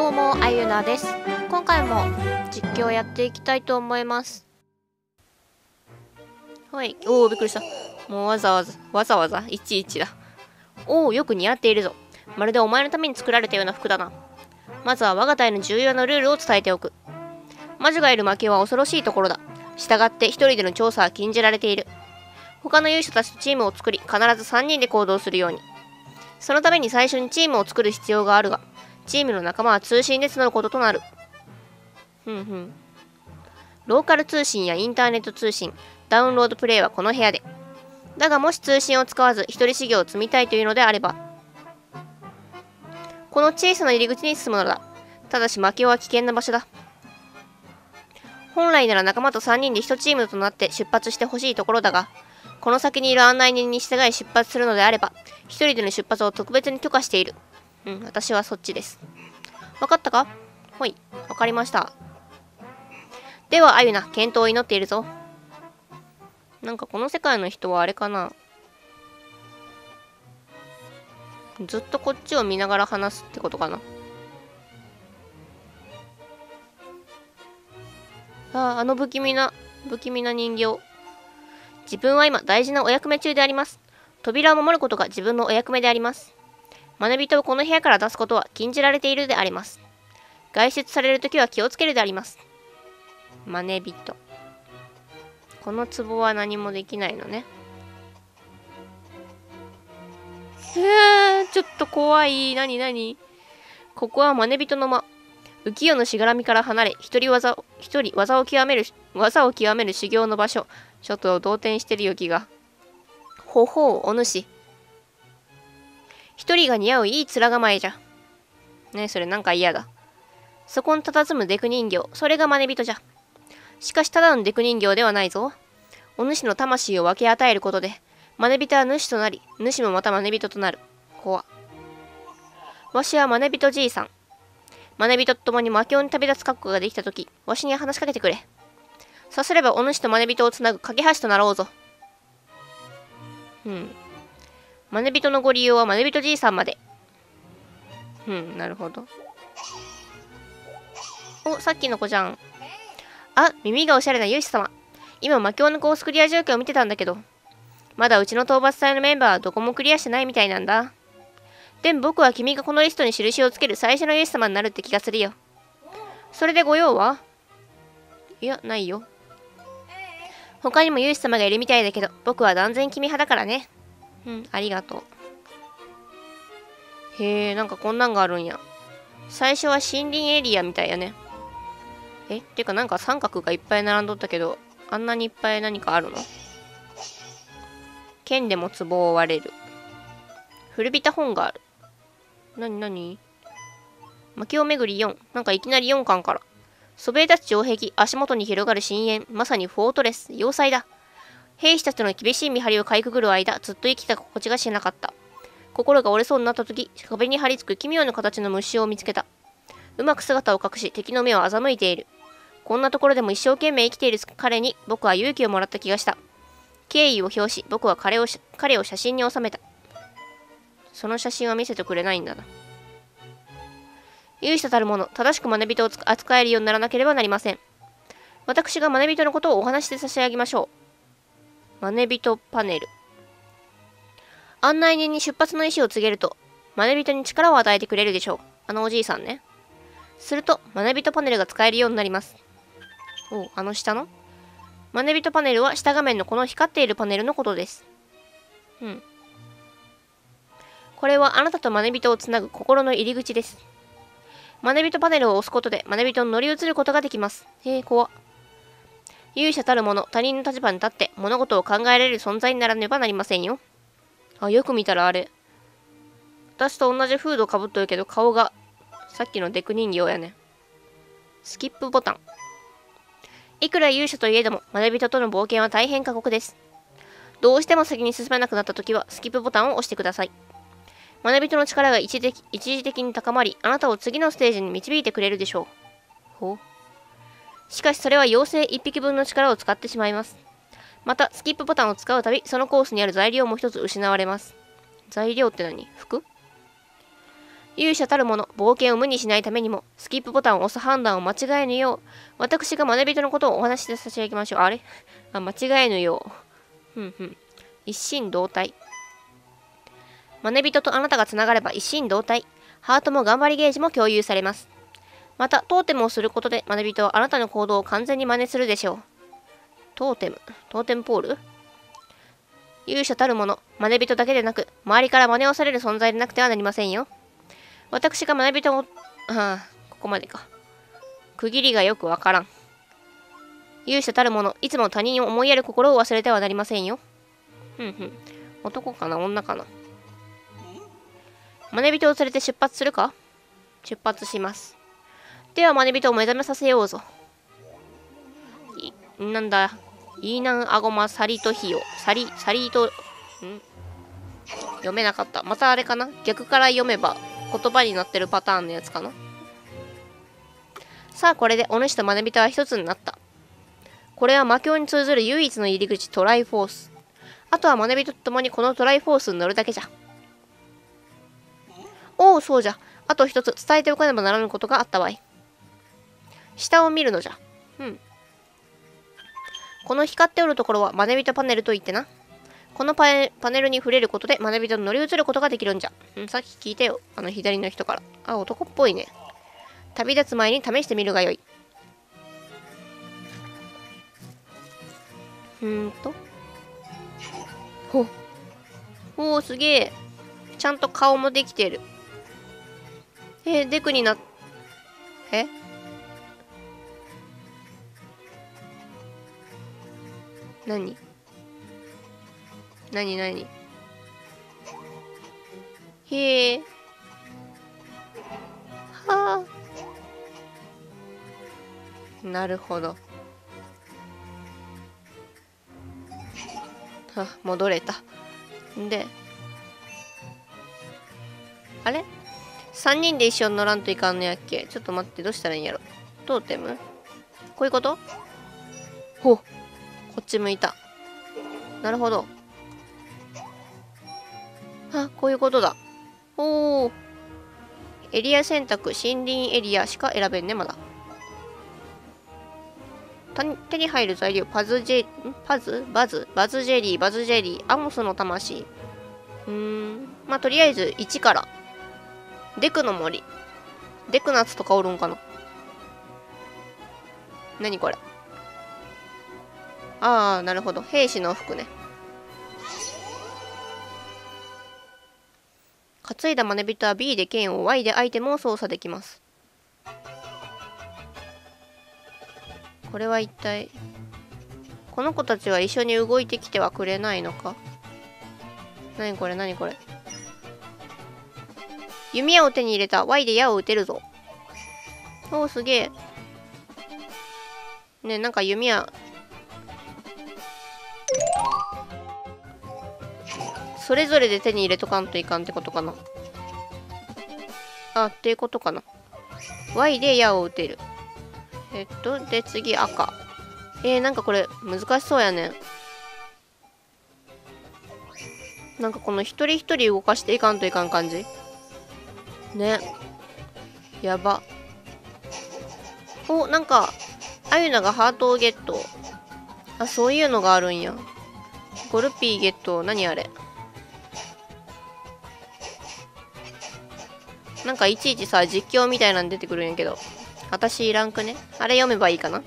どうも、あゆなです。今回も実況をやっていきたいと思います。はい。おお、びっくりした。もうわざわざ、いちいちだ。おお、よく似合っているぞ。まるでお前のために作られたような服だな。まずは我が隊の重要なルールを伝えておく。魔女がいる魔境は恐ろしいところだ。従って一人での調査は禁じられている。他の勇者たちとチームを作り、必ず3人で行動するように。そのために最初にチームを作る必要があるが、チームの仲間は通信で募ることとなる。ローカル通信やインターネット通信、ダウンロードプレイはこの部屋で。だがもし通信を使わず一人修行を積みたいというのであれば、この小さな入り口に進むのだ。ただし魔境は危険な場所だ。本来なら仲間と3人で1チームとなって出発してほしいところだが、この先にいる案内人に従い出発するのであれば、1人での出発を特別に許可している。私はそっちです。わかったか？ほい、わかりました。では、あゆな、健闘を祈っているぞ。なんかこの世界の人はあれかな。ずっとこっちを見ながら話すってことかな。あの不気味な人形。自分は今大事なお役目中であります。扉を守ることが自分のお役目であります。学び人をこの部屋から出すことは禁じられているであります。外出されるときは気をつけるであります。マネ人。この壺は何もできないのね。ちょっと怖い。ここはマネ人の間。浮世のしがらみから離れ、一人技を極める修行の場所。ちょっと動転してるよ気が。ほほう、お主。一人が似合ういい面構えじゃ。ねえ、それなんか嫌だ。そこに佇むデク人形、それがマネ人じゃ。しかしただのデク人形ではないぞ。お主の魂を分け与えることで、マネ人は主となり、主もまたマネ人となる。怖。わしはマネ人じいさん。マネ人と共に魔境に旅立つ覚悟ができたとき、わしに話しかけてくれ。さすればお主とマネ人をつなぐ架け橋となろうぞ。マネ人のご利用はマネ人じいさんまで。なるほど。お、さっきの子じゃん。あ、耳がおしゃれな勇士様。今魔境のコースクリア状況を見てたんだけど、まだうちの討伐隊のメンバーはどこもクリアしてないみたいなんだ。でも僕は君がこのリストに印をつける最初の勇士様になるって気がするよ。それでご用は？いや、ないよ。他にも勇士様がいるみたいだけど、僕は断然君派だからね。ありがとう。へえ、なんかこんなんがあるんや。最初は森林エリアみたいやね。てかなんか三角がいっぱい並んどったけど、あんなにいっぱい何かあるの？剣でも壺を割れる。古びた本がある。なに魔境巡り4。なんかいきなり4巻から。そびえ立つ城壁、足元に広がる深淵、まさにフォートレス、要塞だ。兵士たちの厳しい見張りをかいくぐる間、ずっと生きた心地がしなかった。心が折れそうになった時、壁に張り付く奇妙な形の虫を見つけた。うまく姿を隠し、敵の目を欺いている。こんなところでも一生懸命生きている彼に、僕は勇気をもらった気がした。敬意を表し、僕は彼を写真に収めた。その写真は見せてくれないんだな。勇者たる者、正しくマネ人を扱えるようにならなければなりません。私がマネ人のことをお話しして差し上げましょう。マネ人パネル。案内人に出発の意思を告げると、マネ人に力を与えてくれるでしょう。あのおじいさんね。すると、マネ人パネルが使えるようになります。あの下のマネ人パネルは下画面のこの光っているパネルのことです。これはあなたとマネ人をつなぐ心の入り口です。マネ人パネルを押すことでマネ人に乗り移ることができます。怖っ。勇者たる者、他人の立場に立って物事を考えられる存在にならねばなりませんよ。よく見たらあれ。私と同じフードかぶっとるけど顔がさっきのデク人形やね。スキップボタン。いくら勇者といえども、マネ人との冒険は大変過酷です。どうしても先に進めなくなったときは、スキップボタンを押してください。マネ人の力が一時的に高まり、あなたを次のステージに導いてくれるでしょう。しかしそれは妖精1匹分の力を使ってしまいます。また、スキップボタンを使うたび、そのコースにある材料も一つ失われます。材料って何？服？ 勇者たるもの、冒険を無にしないためにも、スキップボタンを押す判断を間違えぬよう、私が学び人のことをお話しさせていただきましょう。あれ間違えぬよう。一心同体。学び人とあなたがつながれば一心同体。ハートも頑張りゲージも共有されます。また、トーテムをすることで学び人はあなたの行動を完全に真似するでしょう。トーテムポール。勇者たるもの、学び人だけでなく、周りから真似をされる存在でなくてはなりませんよ。私が学び人を、ここまでか。区切りがよくわからん。勇者たるもの、いつも他人を思いやる心を忘れてはなりませんよ。男かな女かな。学び人を連れて出発するか？出発します。では学び人を目覚めさせようぞ。なんだ。イーナンアゴマサリトヒヨ。サリと、読めなかった。またあれかな？逆から読めば言葉になってるパターンのやつかな。さあ、これでお主と学び人は一つになった。これは魔境に通ずる唯一の入り口、トライフォース。あとは学び人と共にこのトライフォースに乗るだけじゃ。おお、そうじゃ。あと一つ伝えておかねばならぬことがあったわい。下を見るのじゃ。この光っておるところは学び人パネルといってな。このパネルに触れることで学び人に乗り移ることができるんじゃ。さっき聞いてよ。左の人から。男っぽいね。旅立つ前に試してみるがよい。おお、すげえ。ちゃんと顔もできてる。デクになっ、何へえ。はあ。なるほど。戻れた。で、あれ ?3 人で一緒に乗らんといかんのやっけ？ちょっと待って、どうしたらいいんやろ。トーテム？こういうこと？こっち向いた。なるほど。こういうことだ。エリア選択、森林エリアしか選べんね、まだ。手に入る材料、バズジェリー、アモスの魂。とりあえず1から。デクの森。デクナツとかおるんかな？何これ？なるほど。兵士の服ね。担いだ学び人は B で剣を Y でアイテムを操作できます。これは一体、この子たちは一緒に動いてきてはくれないのか？何これ？弓矢を手に入れた。 Y で矢を撃てるぞ。すげえ。ね、なんか弓矢。それぞれで手に入れとかんといかんってことかな。っていうことかな。Y で矢を撃てる。で、次赤。なんかこれ難しそうやね。なんかこの一人一人動かしていかんといかん感じ。ね。やば。なんか、あゆながハートをゲット。そういうのがあるんや。ゴルピーゲット。何あれ。なんかいちいちさ、実況みたいなの出てくるんやけど。私いらんくね。あれ読めばいいかな。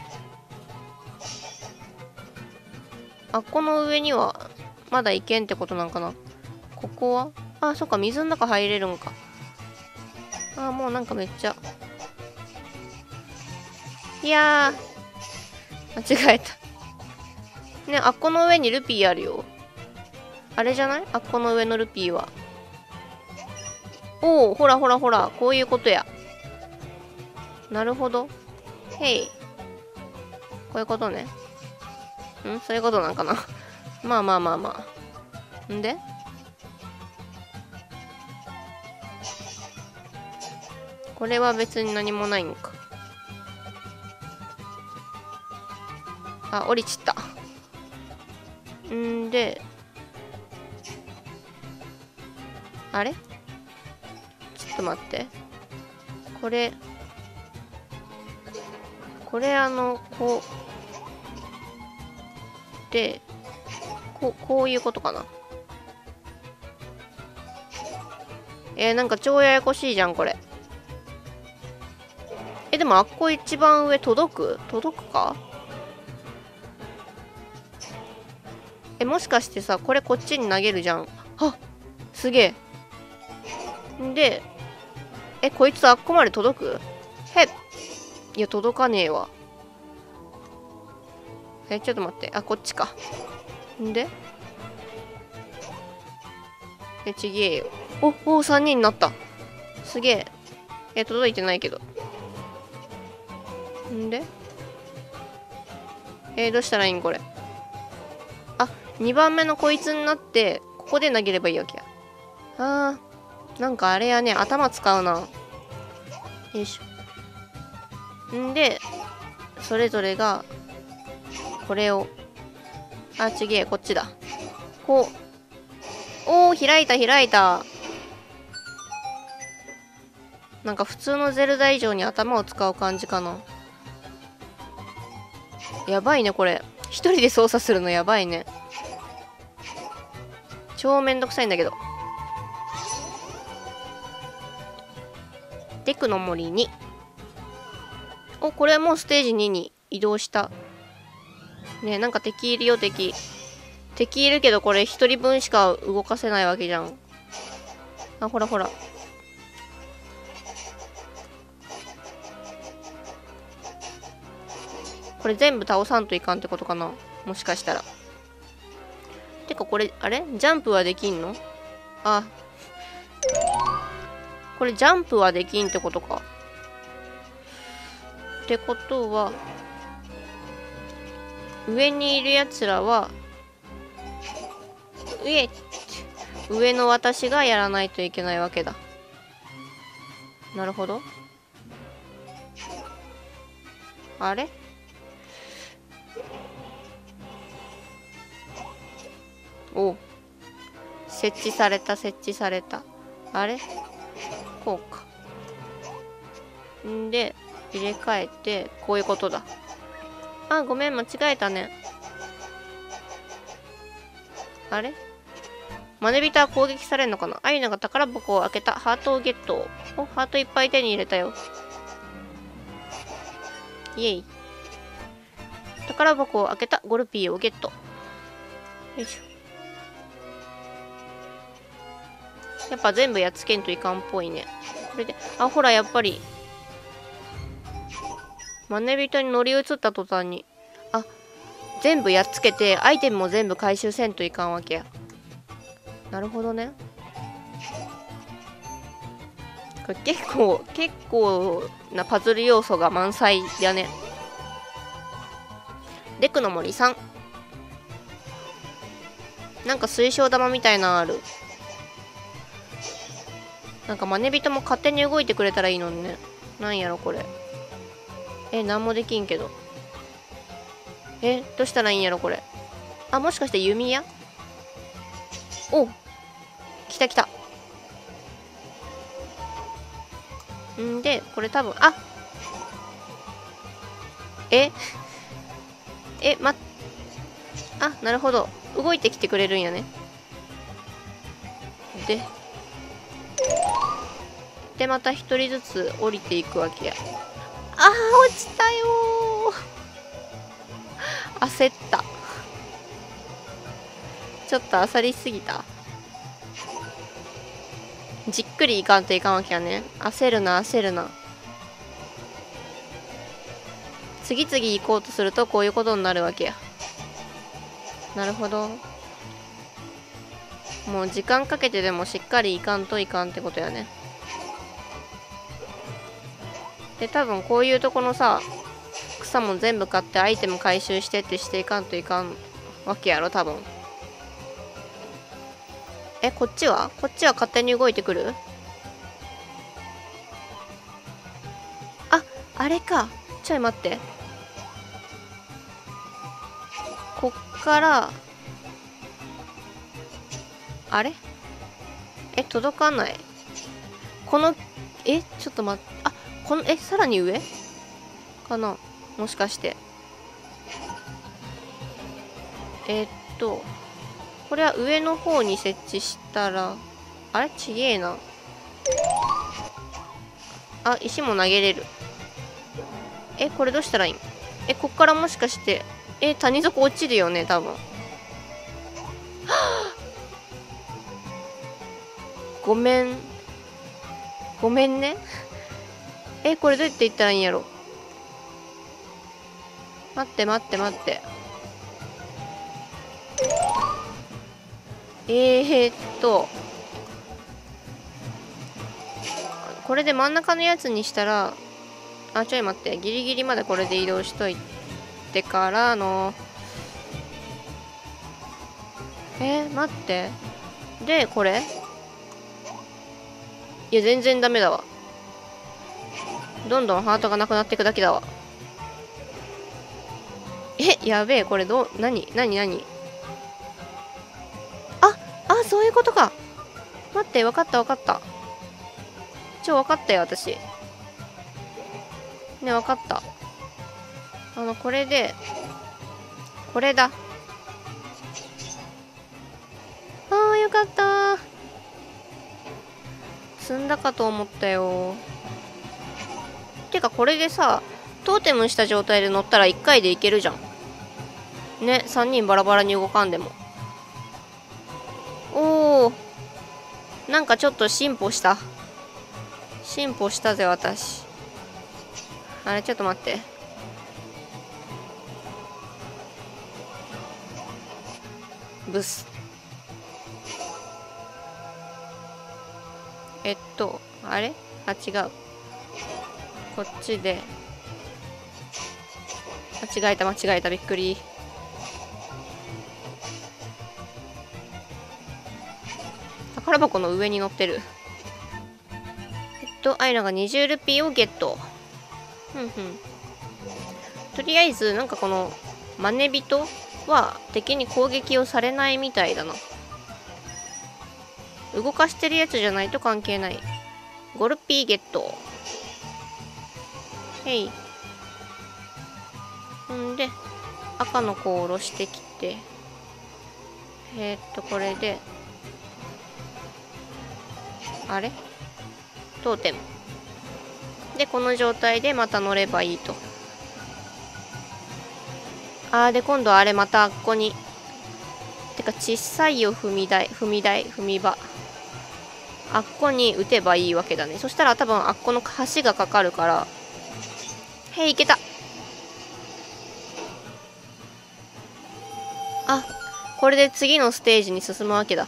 この上には、まだ行けんってことなんかな。ここはそっか、水の中入れるんか。もうなんかめっちゃ。いやー、間違えた。ね、この上にルピーあるよ。あれじゃない？この上のルピーは。ほら、こういうことや。なるほど。へい。こういうことね。そういうことなんかな。まあ。んで？これは別に何もないんか。降りちった。で、あれ？ちょっとと待って。これこうでこういうことかな。なんか超ややこしいじゃんこれ。でもあっこ一番上届くか。もしかしてさ、これこっちに投げるじゃん。あ、すげえ。んで、こいつあっこまで届く？いや、届かねえわ。ちょっと待って。こっちか。んでちげえよ。3人になった。すげえ。届いてないけど。んでどうしたらいいんこれ。2番目のこいつになって、ここで投げればいいわけや。なんかあれやね、頭使うな。よいしょ。んで、それぞれが、これを、ちげえ、こっちだ。こう。開いた。なんか普通のゼルダ以上に頭を使う感じかな。やばいね、これ。一人で操作するのやばいね。超めんどくさいんだけど。デクの森に。これはもうステージ2に移動した。ね、なんか敵いるよ、敵いるけど、これ一人分しか動かせないわけじゃん。ほら。これ全部倒さんといかんってことかな、もしかしたら。てかこれ、あれジャンプはできんの？これジャンプはできんってことか。ってことは、上にいるやつらは、上の私がやらないといけないわけだ。なるほど。あれ？設置された。あれ？こうか。んで、入れ替えて、こういうことだ。ごめん、間違えたね。あれ？マネビタは攻撃されるのかな？アイナが宝箱を開けた。ハートをゲット。ハートいっぱい手に入れたよ。イエイ。宝箱を開けた。ゴルピーをゲット。よいしょ。やっぱ全部やっつけんといかんっぽいね。これで、ほら、やっぱり。マネビトに乗り移った途端に。全部やっつけて、アイテムも全部回収せんといかんわけや。なるほどね。これ結構なパズル要素が満載やね。デクの森3。なんか水晶玉みたいなのある。なんかマネビトも勝手に動いてくれたらいいのにね。なんやろこれ。なんもできんけど。どうしたらいいんやろこれ。もしかして弓矢？来た。んで、これ多分、なるほど。動いてきてくれるんやね。で、また一人ずつ降りていくわけや。落ちたよー。焦った。ちょっと焦りすぎた。じっくりいかんといかんわけやね。焦るな。次々行こうとするとこういうことになるわけや。なるほど。もう時間かけてでもしっかりいかんといかんってことやね。で、多分こういうとこのさ、草も全部買ってアイテム回収してってしていかんといかんわけやろ、多分。こっちは勝手に動いてくる？あれか。ちょい待って。こっから、あれ？届かない。このちょっと待って。さらに上かな、もしかして。これは上の方に設置したら、あれちげえな。石も投げれる。これどうしたらいいん？こっからもしかして、谷底落ちるよね、多分。ごめん。ごめんね。これどうやって行ったらいいんやろ。待って待って待って。これで真ん中のやつにしたら、ちょい待って。ギリギリまでこれで移動しといてからの。待って。で、これいや、全然ダメだわ。どんハートがなくなっていくだけだわ。やべえ、これ何そういうことか。待って、わかった。分かったよ、私。ね、わかった。これで、これだ。よかった。積んだかと思ったよ。てか、これでさ、トーテムした状態で乗ったら1回でいけるじゃん。ね、3人バラバラに動かんでも。なんかちょっと進歩した。進歩したぜ、私。あれ、ちょっと待って。ブス。あれ？違う。こっちで。間違えた、びっくり。宝箱の上に乗ってる。アイナが20ルピーをゲット。とりあえず、なんかこの、マネビトは敵に攻撃をされないみたいだな。動かしてるやつじゃないと関係ない。5ルピーゲット。んで、赤の子を下ろしてきて、これで、あれ？トーテム。で、この状態でまた乗ればいいと。で、今度あれまたあっこに。てか、小さいよ、踏み場。あっこに打てばいいわけだね。そしたら多分あっこの橋がかかるから。いけた。これで次のステージに進むわけだ。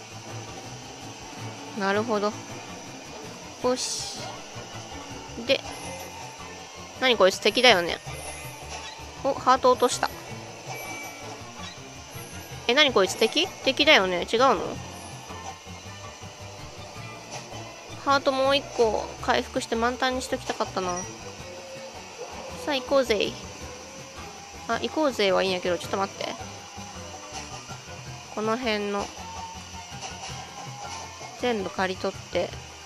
なるほど。よし。で、何こいつ敵だよね。ハート落とした。何こいつ敵だよね。違うの？ハートもう一個回復して満タンにしときたかったな。さあ、行こうぜ。行こうぜはいいんやけど、ちょっと待って。この辺の全部刈り取って、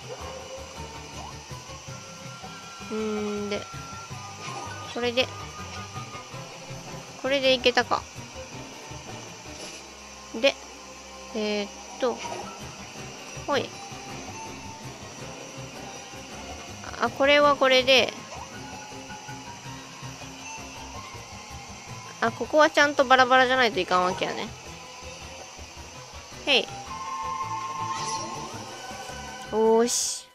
でこれでいけたか。でほい。これはこれで、ここはちゃんとバラバラじゃないといかんわけやね。おーし。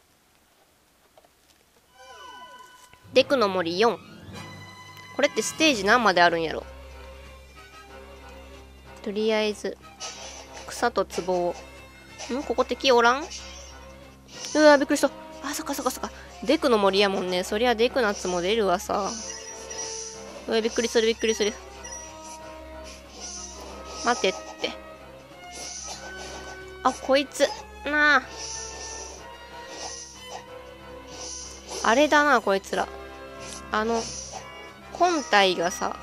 デクの森4。これってステージ何まであるんやろ。とりあえず、草と壺を。ここ敵おらん？うわ、びっくりした。そっか。デクの森やもんね。そりゃデクナッツも出るわさ。びっくりする。待ってって。こいつ。あれだな、こいつら。本体がさ、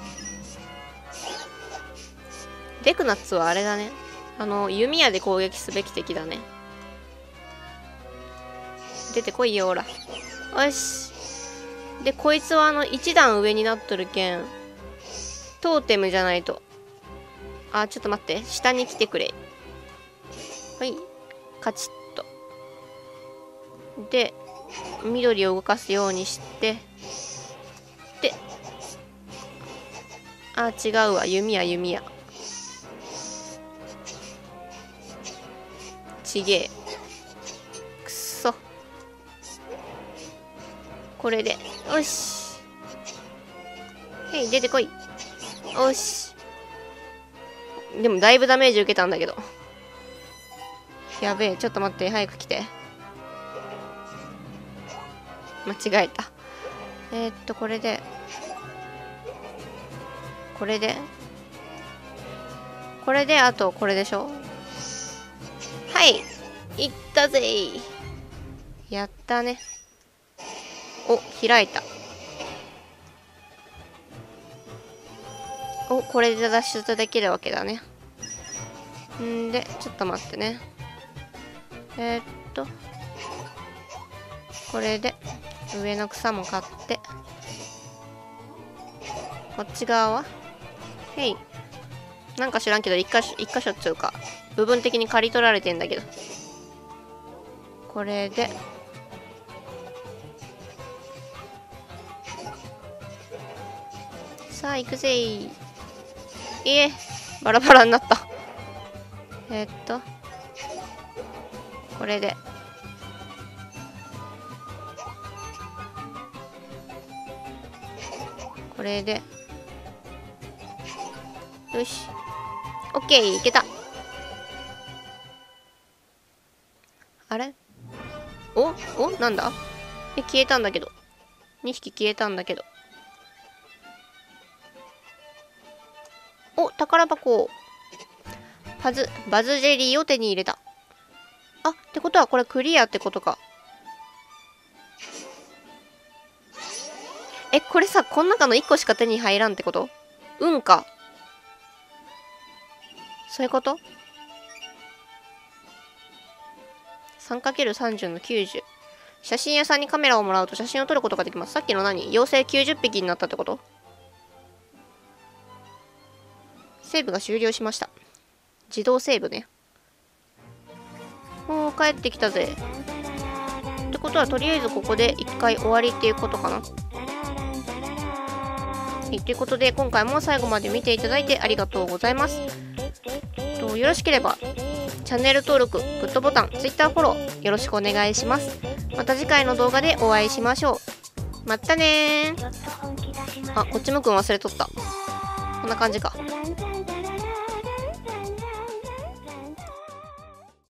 デクナッツはあれだね。弓矢で攻撃すべき敵だね。 出てこいよ、ほら。よし。で、こいつは1段上になっとるけん、トーテムじゃないと。あ、ちょっと待って。下に来てくれ。はい。カチッと。で、緑を動かすようにして、で、あ、違うわ。弓矢、弓矢。ちげえ。くっそ。これで。よし。へい、出てこい。よし。でもだいぶダメージ受けたんだけど。やべえ、ちょっと待って、早く来て。間違えた。これで。これで。これで、あと、これでしょ。はい。いったぜー。やったね。お、開いた。お、これで脱出できるわけだね。んで、ちょっと待ってね。これで、上の草も買って。こっち側はへい。なんか知らんけど、一箇所っつうか、部分的に刈り取られてんだけど。これで、さあ、行くぜー。バラバラになった。これで。これで。よし。オッケー、いけた。あれなんだ消えたんだけど。2匹消えたんだけど。お、宝箱。バズジェリーを手に入れた。あ、ってことはこれクリアってことか。これさ、この中の1個しか手に入らんってこと？うんか。そういうこと？ 3×30 の90。写真屋さんにカメラをもらうと写真を撮ることができます。さっきの何？妖精90匹になったってこと？セーブが終了しました。自動セーブね。もう帰ってきたぜ。ってことはとりあえずここで一回終わりっていうことかな。ということで今回も最後まで見ていただいてありがとうございます。よろしければチャンネル登録、グッドボタン、Twitter フォローよろしくお願いします。また次回の動画でお会いしましょう。またねー。あ、こっち向くん忘れとった。こんな感じか。